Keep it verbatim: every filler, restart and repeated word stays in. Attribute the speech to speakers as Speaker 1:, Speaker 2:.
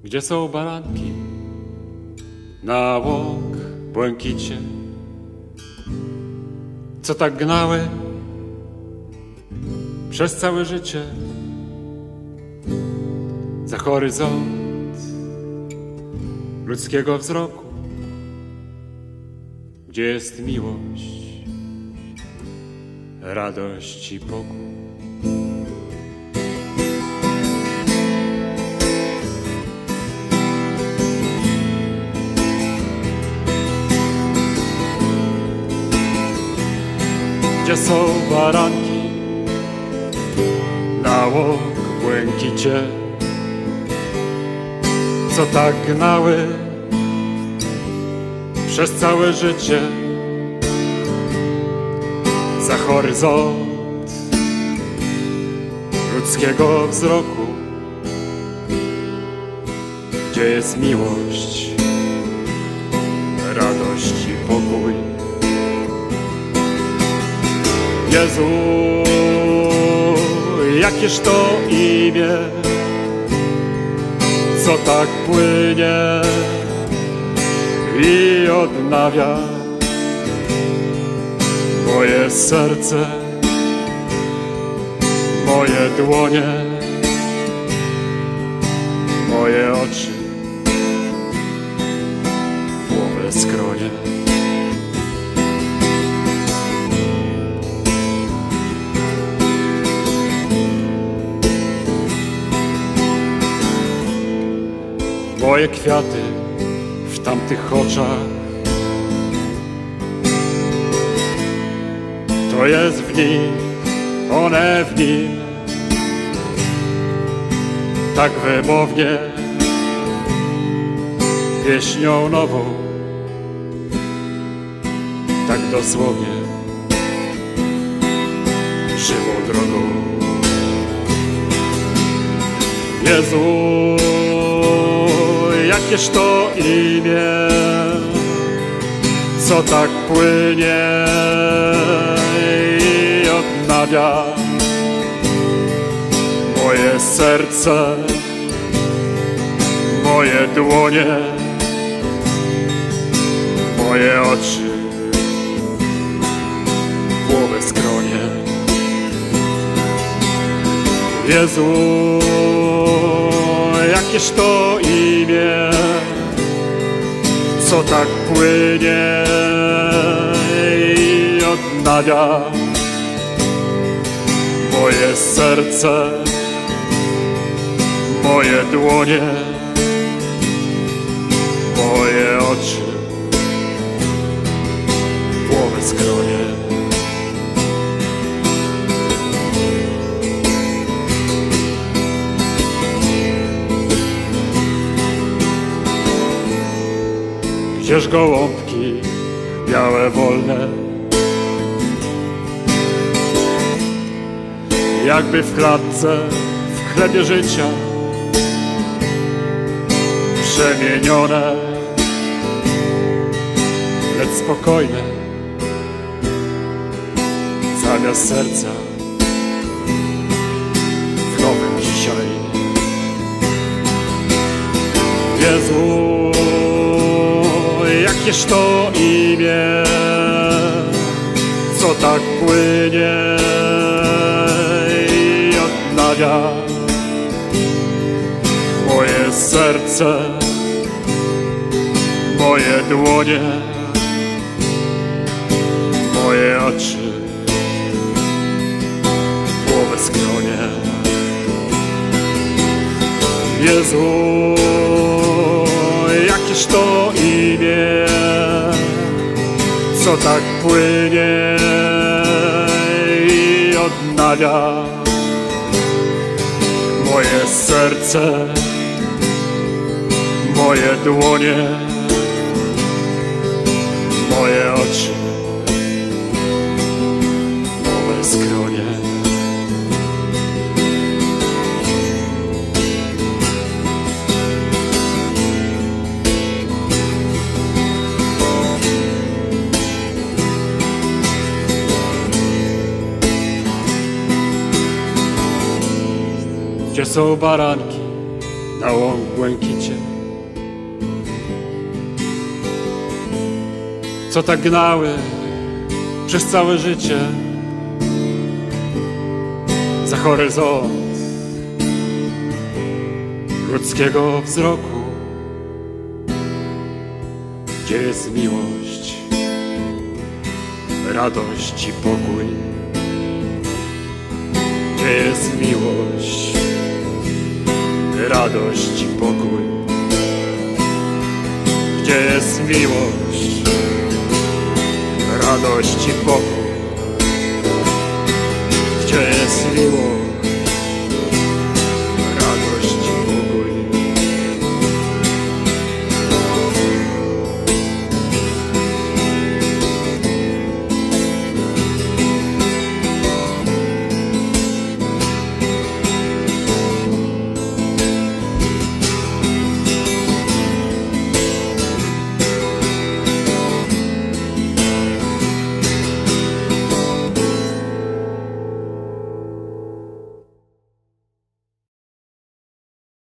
Speaker 1: Gdzie są baranki na łąk błękicie, co tak gnały przez całe życie za horyzont ludzkiego wzroku? Gdzie jest miłość, radość i pokój? Gdzie są baranki na łąk błękicie, co tak gnały przez całe życie za horyzont ludzkiego wzroku? Gdzie jest miłość, radość i pokój? Jezu, jakież to imię, co tak płynie i odnawia moje serce, moje dłonie, moje oczy, głowę, skronie. Moje kwiaty w tamtych oczach, to jest w nich, one w nim, tak wymownie, pieśnią nową, tak dosłownie, żywą drogą. Jezu, jakież to imię, co tak płynie i odnawia moje serce, moje dłonie, moje oczy, głowę, skronie. Jezu, jakież to imię, co tak płynie i odnawia moje serce, moje dłonie, moje oczy, głowę, skronie. Gdzież gołąbki białe, wolne, jakby w klatce, w chlebie życia przemienione, lecz spokojne, zamiast serca w nowym dzisiaj. Jezu, jakież to imię, co tak płynie i odnawia moje serce, moje dłonie, moje oczy, głowę, skronie. Jezu, jakież to imię, co tak płynie i odnawia moje serce, moje dłonie, moje oczy, głowę, skronie. Gdzie są baranki na łąk błękicie, co tak gnały przez całe życie za horyzont ludzkiego wzroku. Gdzie jest miłość, radość i pokój? Gdzie jest miłość, radość i pokój? Gdzie jest miłość, radość i pokój? Gdzie jest miłość,